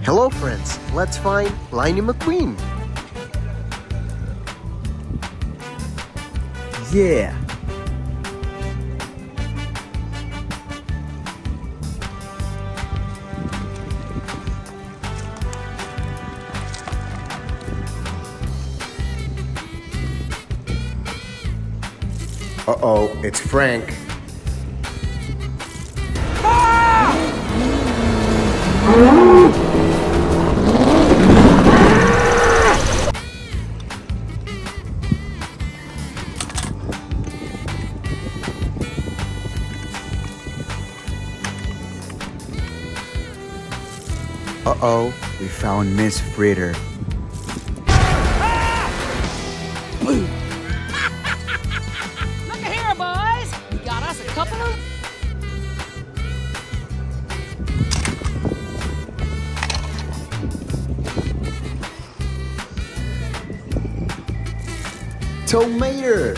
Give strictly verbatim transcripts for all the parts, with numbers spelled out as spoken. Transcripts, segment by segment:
Hello friends, let's find Lightning McQueen. Yeah. Uh-oh, it's Frank. Uh-oh, we found Miss Fritter. Look here, boys. We got us a couple of... Tomater!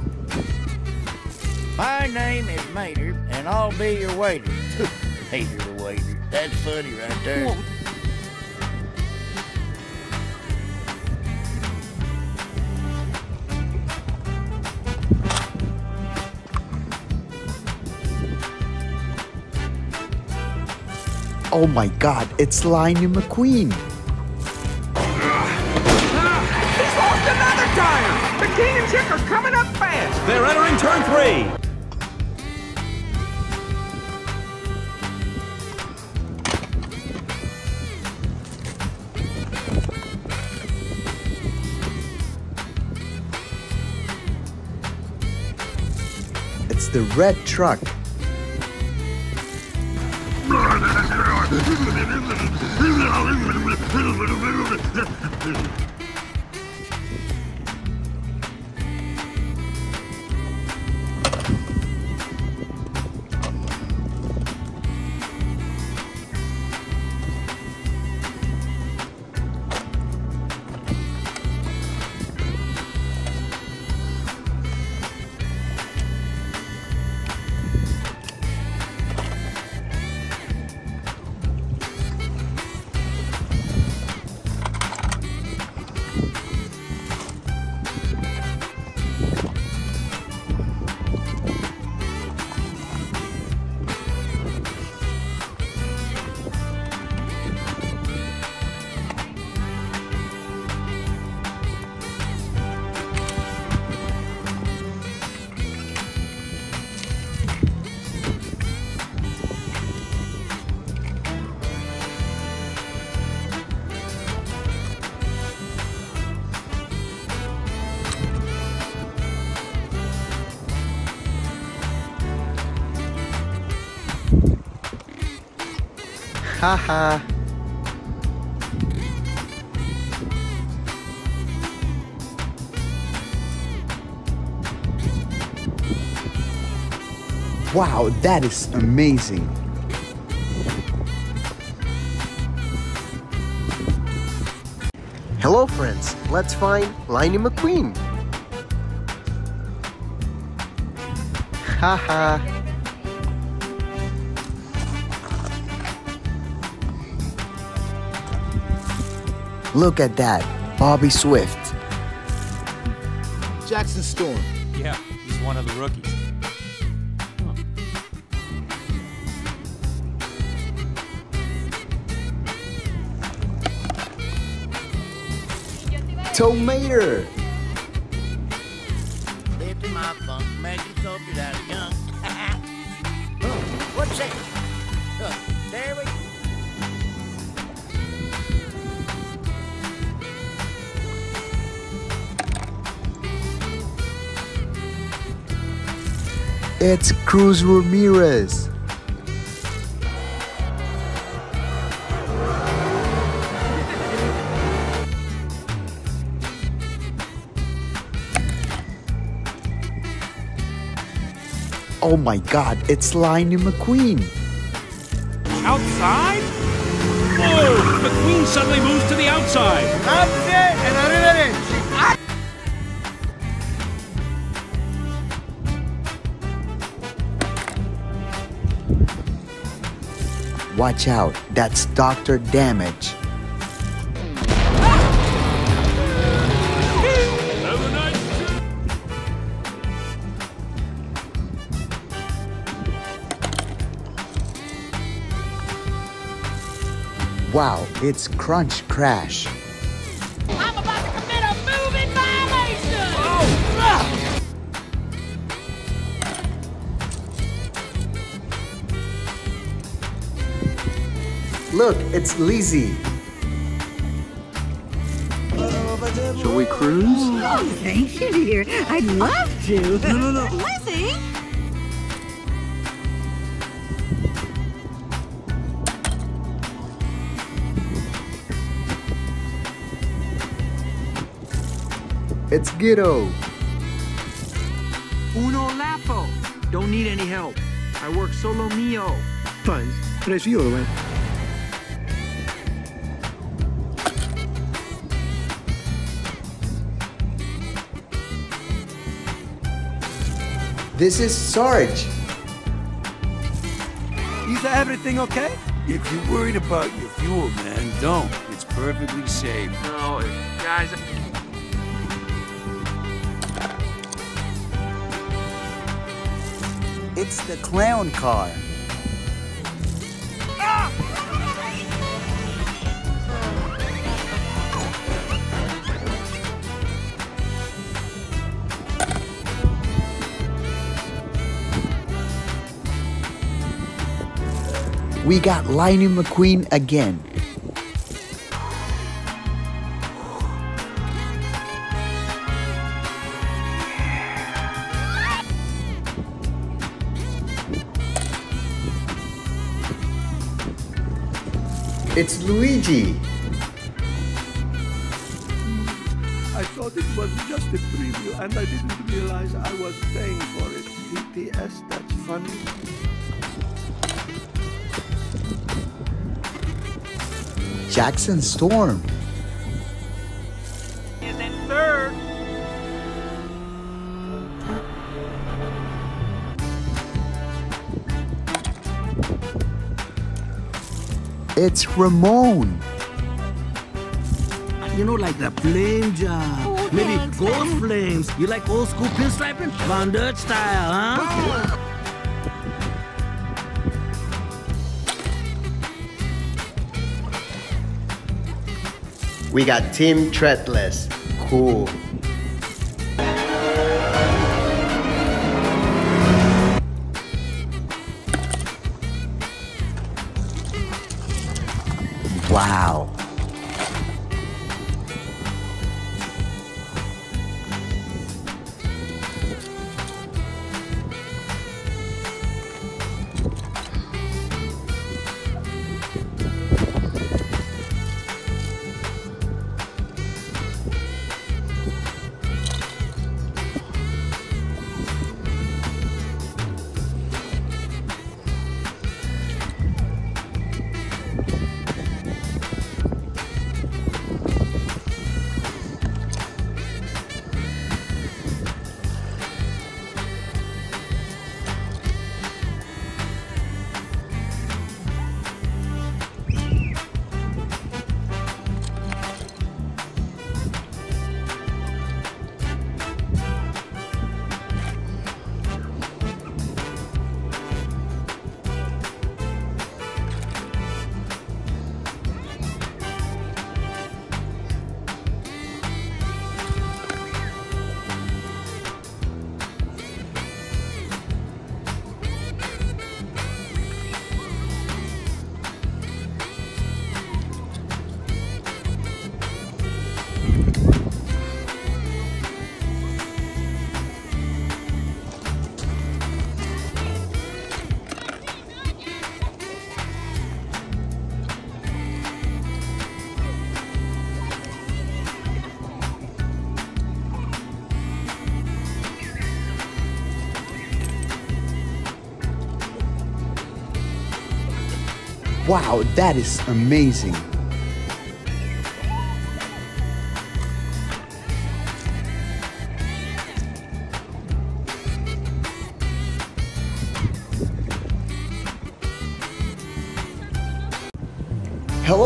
My name is Mater, and I'll be your waiter. Mater the waiter. That's funny right there. Whoa. Oh my god, it's Lightning McQueen. He's lost another tire! McKean and Chick are coming up fast! They're entering turn three. It's the red truck. Haha. Wow, that is amazing. Hello friends, let's find Lightning McQueen. Haha. Look at that, Bobby Swift. Jackson Storm. Yeah, he's one of the rookies. Tomater! Lifting my funk, making sculptures out of junk. Oh, what's that? Oh, there we go. It's Cruz Ramirez. Oh my god, it's Lightning McQueen. Outside? Whoa! McQueen suddenly moves to the outside. That's it! And arrivederci! Watch out, that's Doctor Damage. Wow, it's Crunch Crash. I'm about to commit a moving violation! Oh! Look, it's Lizzie. Shall we cruise? Oh, thank you, dear. I'd love to. No, no, no. Lizzie? It's Ghetto. Uno lapo. Don't need any help. I work solo mio. Fine. Tres euro, man. This is Sarge. Is everything okay? If you're worried about your fuel, man, don't. It's perfectly safe. No, guys. It's the clown car. We got Lightning McQueen again. It's Luigi. I thought it was just a preview, and I didn't realize I was paying for it. B T S, that's funny. Jackson Storm. Is in third. It's Ramon. You know, like the flame job. Oh, Maybe thanks, ghost man. flames. You like old school pinstriping? Von Dutch style, huh? We got Team Treadless. Cool. Wow. Wow, that is amazing.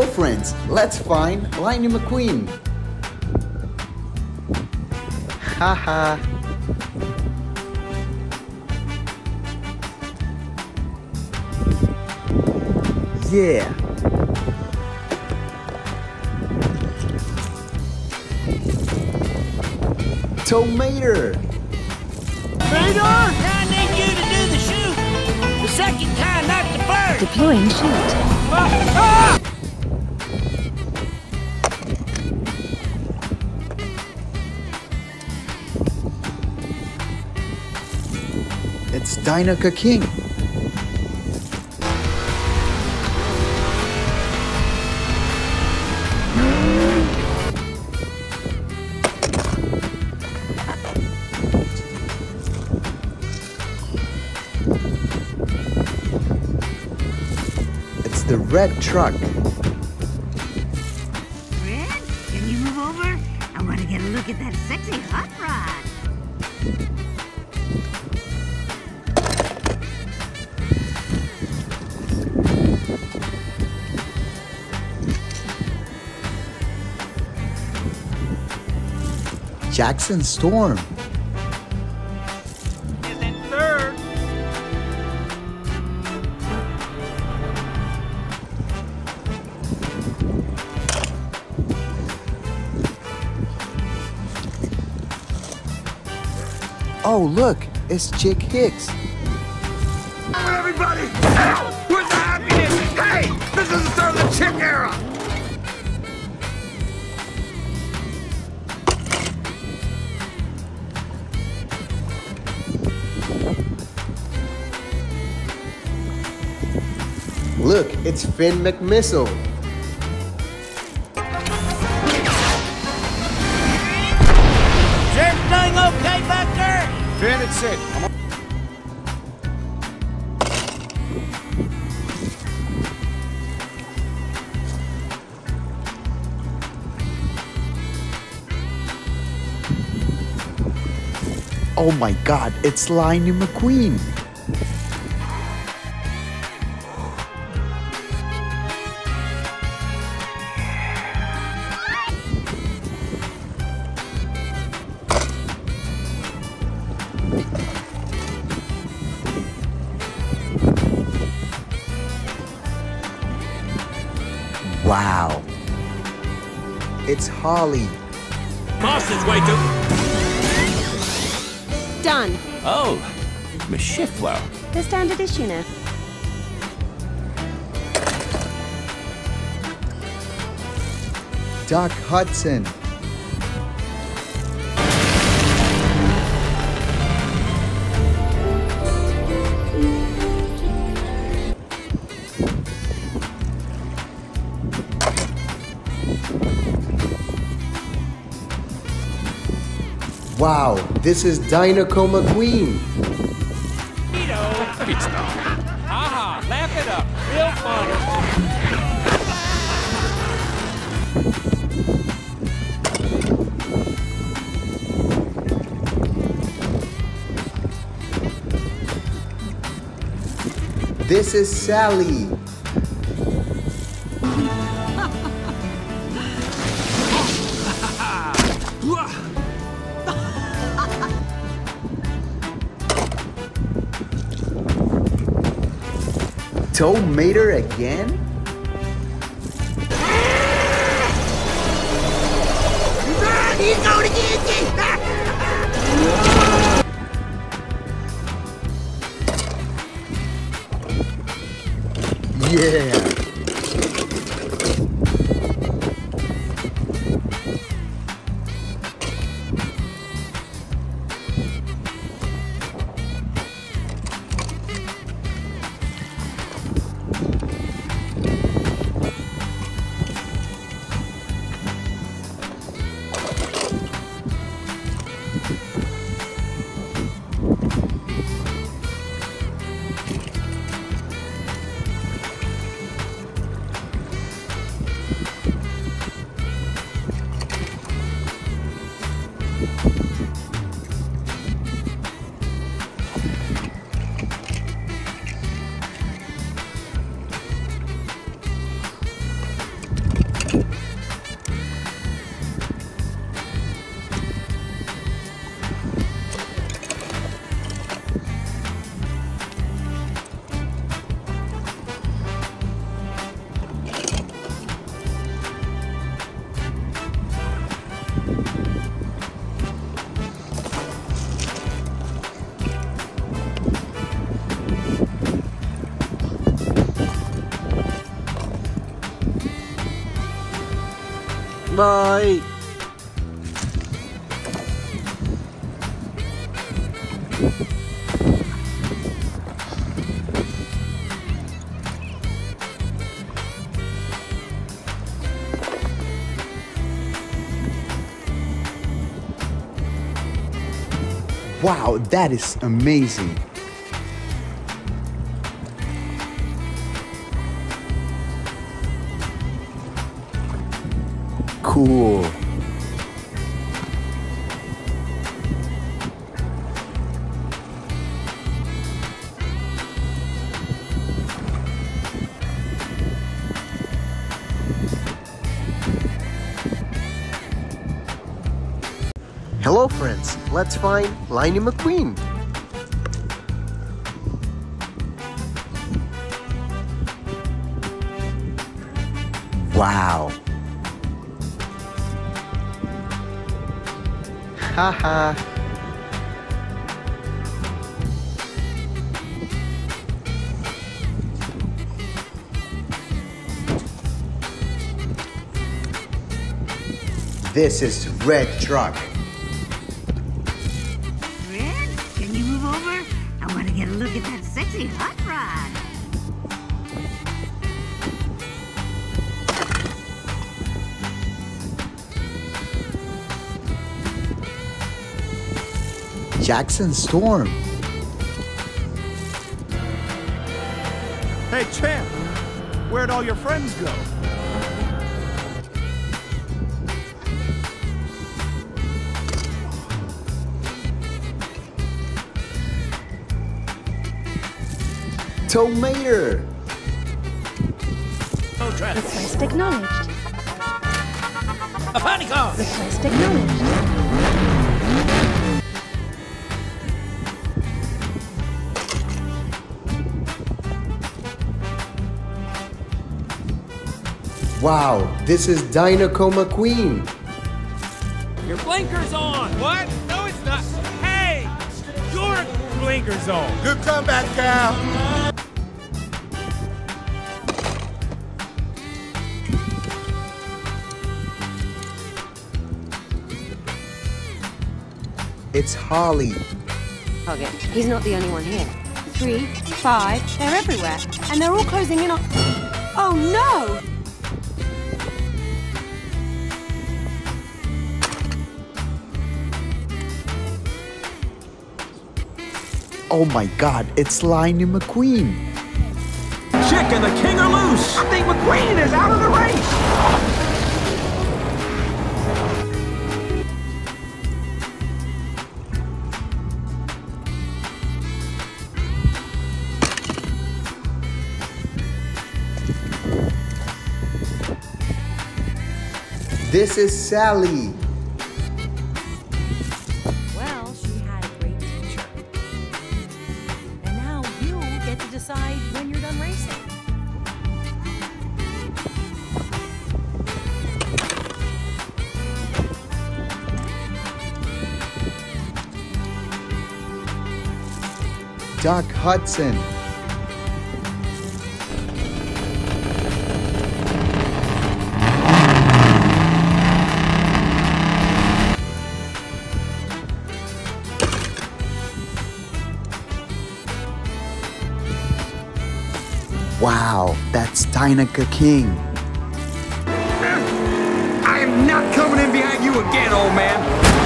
friends, let's find Lightning McQueen. Haha. Yeah. Tomater. I need you to do the shoot. The second time, not the first. Deploying shoot. It's Dinoco King. It's the red truck. Red, can you move over? I want to get a look at that sexy hot rod. Jackson Storm. Is in third. Oh, look, it's Chick Hicks. Everybody! Ow! Where's the happiness? Hey! This is the start of the chick era! Look, it's Finn McMissile. Is everything okay back there? Finn, it's it. I'm on. Oh my god, it's Lightning McQueen. Wow. It's Holly. Master's way to. Done. Oh, Miss Shiftwell. The standard issue now. Doc Hudson. Wow, this is Dinoco McQueen. It's not. Haha, laugh it up. Real fun. This is Sally. Tomater again? He's going to get Yeah. Bye. Wow, that is amazing. Cool. Hello friends, let's find Lightning McQueen. Wow. Haha. This is Red Truck. Red, can you move over? I want to get a look at that sexy hot rod. Jackson Storm. Hey, champ, where'd all your friends go? Tomater. No traffic. Request acknowledged. A funny car. Request acknowledged. Wow, this is Dinoco McQueen. Your blinker's on. What? No, it's not. Hey, your blinker's on. Good comeback, Cal. It's Holly. Okay, he's not the only one here. Three, five, they're everywhere. And they're all closing in on... Oh no! Oh my god, it's Lightning McQueen. Chick and the king are loose. I think McQueen is out of the race. This is Sally. Well, she had a great teacher. And now you get to decide when you're done racing. Doc Hudson. Wow, that's Dinoco King. I am not coming in behind you again, old man.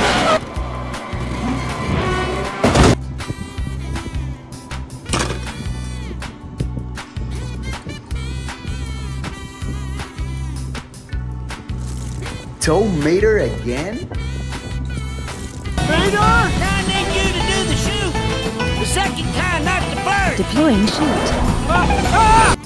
Tomater again? Radar! I need you to do the shoot. The second kind, not the first. Deploying shoot. Ah, ah!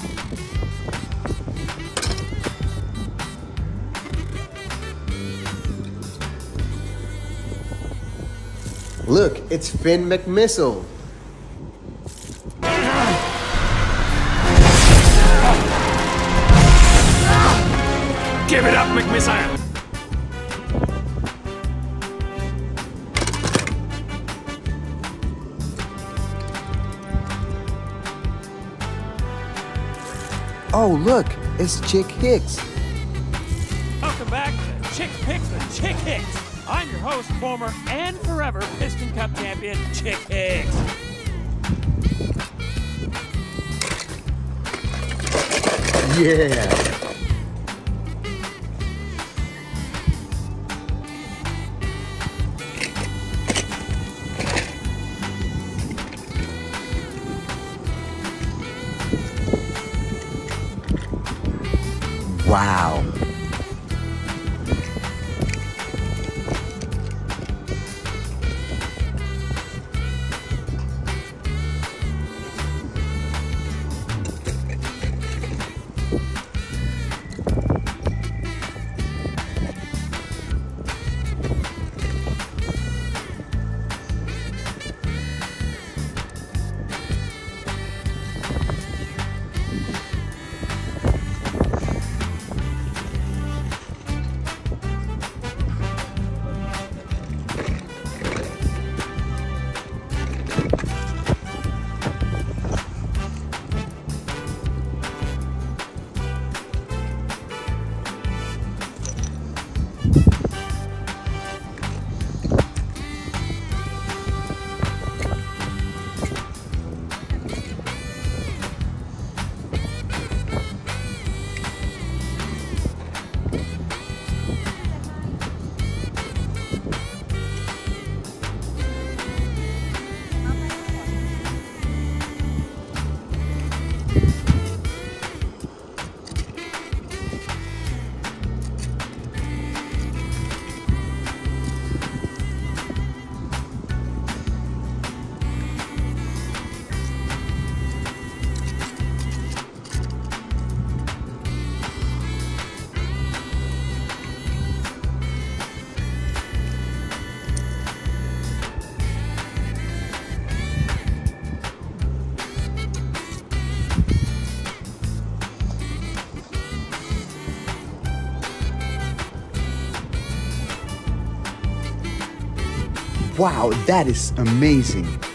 Look, it's Finn McMissile. Give it up, McMissile. Oh look, it's Chick Hicks. Welcome welcome back to Chick Picks with Chick Hicks. I'm your host, former and forever Piston Cup champion, Chick Hicks. Yeah. Wow. Wow, that is amazing.